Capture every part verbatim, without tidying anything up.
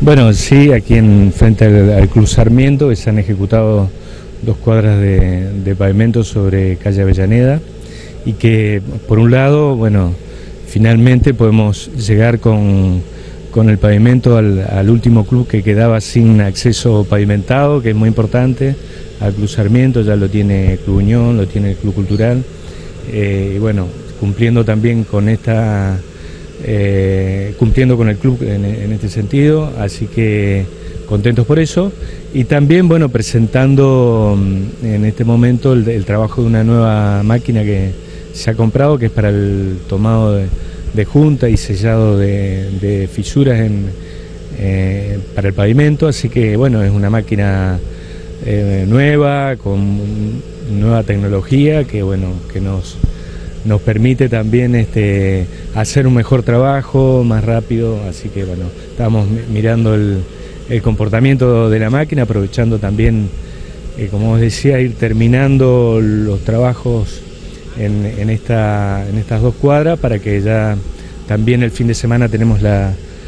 Bueno, sí, aquí en frente al, al Club Sarmiento que se han ejecutado dos cuadras de, de pavimento sobre calle Avellaneda y que por un lado, bueno, finalmente podemos llegar con, con el pavimento al, al último club que quedaba sin acceso pavimentado, que es muy importante, al Club Sarmiento, ya lo tiene Club Unión, lo tiene el Club Cultural, eh, y bueno, cumpliendo también con esta... Eh, cumpliendo con el club en, en este sentido, así que contentos por eso, y también bueno, presentando en este momento el, el trabajo de una nueva máquina que se ha comprado, que es para el tomado de, de junta y sellado de, de fisuras en, eh, para el pavimento, así que bueno, es una máquina eh, nueva, con nueva tecnología que bueno, que nos nos permite también este, hacer un mejor trabajo, más rápido, así que bueno, estamos mirando el, el comportamiento de la máquina, aprovechando también, eh, como os decía, ir terminando los trabajos en, en, esta, en estas dos cuadras, para que ya también el fin de semana tenemos la,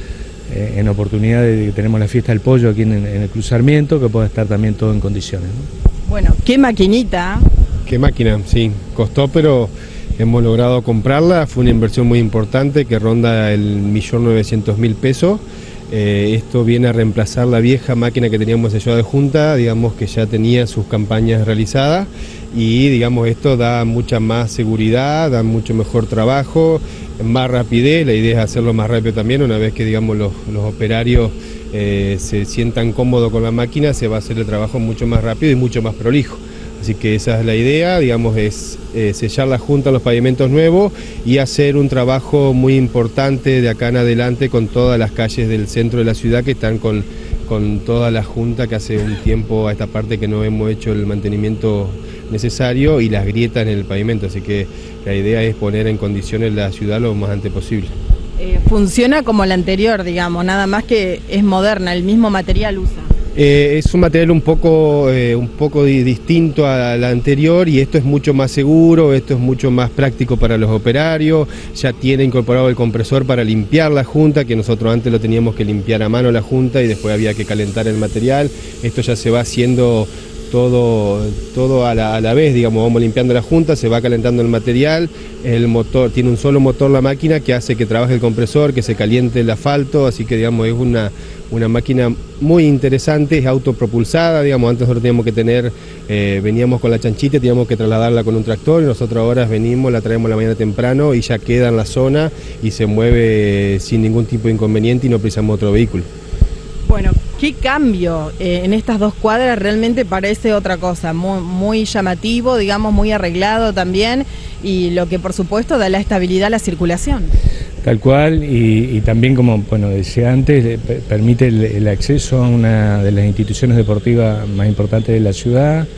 eh, en oportunidad de que tenemos la fiesta del pollo aquí en, en el Club Sarmiento, que pueda estar también todo en condiciones, ¿no? Bueno, qué maquinita. Qué máquina, sí, costó, pero hemos logrado comprarla. Fue una inversión muy importante que ronda el millón novecientos mil pesos. Eh, esto viene a reemplazar la vieja máquina que teníamos sellada de junta, digamos que ya tenía sus campañas realizadas, y digamos esto da mucha más seguridad, da mucho mejor trabajo, más rapidez. La idea es hacerlo más rápido también. Una vez que digamos los, los operarios eh, se sientan cómodos con la máquina, se va a hacer el trabajo mucho más rápido y mucho más prolijo. Así que esa es la idea, digamos, es eh, sellar la junta, los pavimentos nuevos, y hacer un trabajo muy importante de acá en adelante con todas las calles del centro de la ciudad que están con, con toda la junta, que hace un tiempo a esta parte que no hemos hecho el mantenimiento necesario, y las grietas en el pavimento. Así que la idea es poner en condiciones la ciudad lo más antes posible. Eh, funciona como la anterior, digamos, nada más que es moderna, el mismo material usa. Eh, es un material un poco, eh, un poco di distinto a la anterior, y esto es mucho más seguro, esto es mucho más práctico para los operarios. Ya tiene incorporado el compresor para limpiar la junta, que nosotros antes lo teníamos que limpiar a mano la junta y después había que calentar el material. Esto ya se va haciendo todo, todo a la, a la vez, digamos, vamos limpiando la junta, se va calentando el material, el motor, tiene un solo motor la máquina que hace que trabaje el compresor, que se caliente el asfalto, así que digamos es una, una máquina muy interesante, es autopropulsada, digamos, antes nosotros teníamos que tener, eh, veníamos con la chanchita, teníamos que trasladarla con un tractor, y nosotros ahora venimos, la traemos la mañana temprano y ya queda en la zona y se mueve sin ningún tipo de inconveniente y no precisamos otro vehículo. Bueno, qué cambio eh, en estas dos cuadras, realmente parece otra cosa, muy, muy llamativo, digamos, muy arreglado también, y lo que por supuesto da la estabilidad a la circulación. Tal cual, y, y también, como bueno, decía antes, permite el, el acceso a una de las instituciones deportivas más importantes de la ciudad,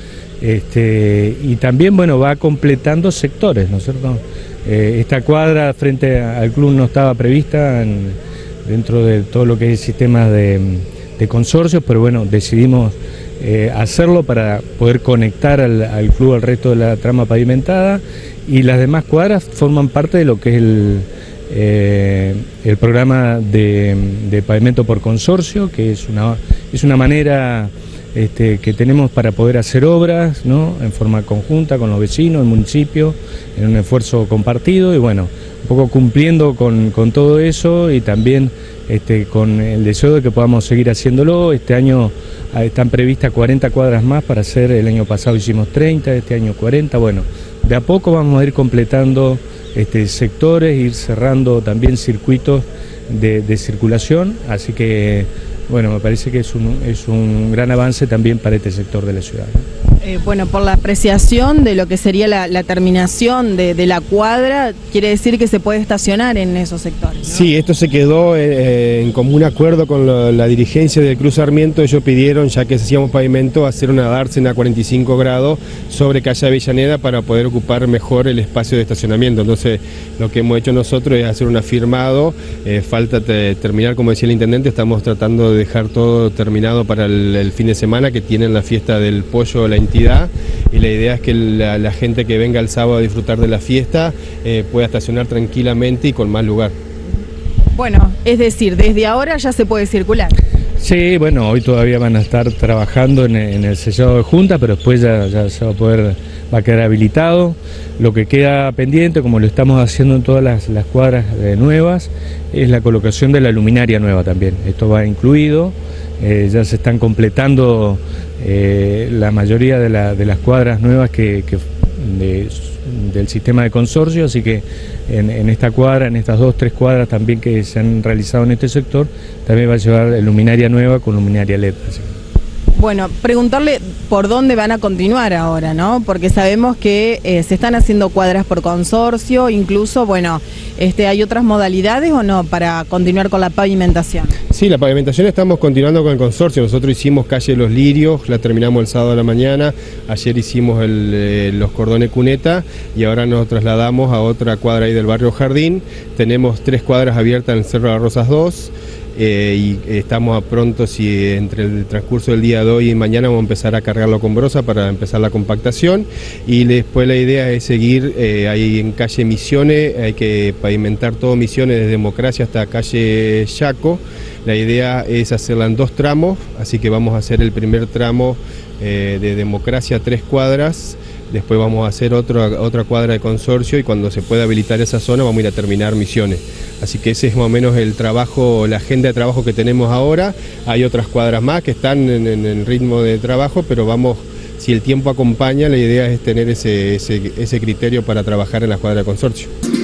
este, y también bueno, va completando sectores, ¿no es cierto? Eh, esta cuadra frente al club no estaba prevista en, dentro de todo lo que es el sistema de, de consorcios, pero bueno, decidimos eh, hacerlo para poder conectar al, al club al resto de la trama pavimentada, y las demás cuadras forman parte de lo que es el, eh, el programa de, de pavimento por consorcio, que es una, es una manera este, que tenemos para poder hacer obras, ¿no?, en forma conjunta con los vecinos, el municipio, en un esfuerzo compartido, y bueno, un poco cumpliendo con, con todo eso, y también este, con el deseo de que podamos seguir haciéndolo. Este año están previstas cuarenta cuadras más para hacer, el año pasado hicimos treinta, este año cuarenta, bueno, de a poco vamos a ir completando este, sectores, ir cerrando también circuitos de, de circulación, así que bueno, me parece que es un, es un gran avance también para este sector de la ciudad, ¿no? Eh, bueno, por la apreciación de lo que sería la, la terminación de, de la cuadra, quiere decir que se puede estacionar en esos sectores, ¿no? Sí, esto se quedó eh, en común acuerdo con lo, la dirigencia del Club Sarmiento. Ellos pidieron, ya que hacíamos pavimento, hacer una dársena a cuarenta y cinco grados sobre calle Avellaneda para poder ocupar mejor el espacio de estacionamiento. Entonces, lo que hemos hecho nosotros es hacer un afirmado, eh, falta te, terminar, como decía el intendente, estamos tratando de dejar todo terminado para el, el fin de semana, que tienen la fiesta del pollo, la entidad, y la idea es que la, la gente que venga el sábado a disfrutar de la fiesta eh, pueda estacionar tranquilamente y con más lugar. Bueno, es decir, desde ahora ya se puede circular. Sí, bueno, hoy todavía van a estar trabajando en, en el sellado de junta, pero después ya, ya se va a poder, va a quedar habilitado. Lo que queda pendiente, como lo estamos haciendo en todas las, las cuadras eh, nuevas, es la colocación de la luminaria nueva también. Esto va incluido, eh, ya se están completando eh, la mayoría de, la, de las cuadras nuevas que, que de, del sistema de consorcio, así que en, en esta cuadra, en estas dos, tres cuadras también que se han realizado en este sector, también va a llevar luminaria nueva con luminaria L E D. Así. Bueno, preguntarle por dónde van a continuar ahora, ¿no? Porque sabemos que eh, se están haciendo cuadras por consorcio, incluso, bueno, este, ¿hay otras modalidades o no para continuar con la pavimentación? Sí, la pavimentación estamos continuando con el consorcio. Nosotros hicimos calle Los Lirios, la terminamos el sábado a la mañana, ayer hicimos el, eh, los cordones Cuneta y ahora nos trasladamos a otra cuadra ahí del barrio Jardín. Tenemos tres cuadras abiertas en el Cerro de las Rosas dos. Eh, y estamos a pronto, si entre el transcurso del día de hoy y mañana vamos a empezar a cargarlo con brosa para empezar la compactación, y después la idea es seguir eh, ahí en calle Misiones, hay que pavimentar todo Misiones desde Democracia hasta calle Yaco. La idea es hacerla en dos tramos, así que vamos a hacer el primer tramo eh, de Democracia tres cuadras. Después vamos a hacer otro, otra cuadra de consorcio y cuando se pueda habilitar esa zona vamos a ir a terminar Misiones. Así que ese es más o menos el trabajo, la agenda de trabajo que tenemos ahora. Hay otras cuadras más que están en, en el ritmo de trabajo, pero vamos, si el tiempo acompaña, la idea es tener ese, ese, ese criterio para trabajar en la cuadra de consorcio.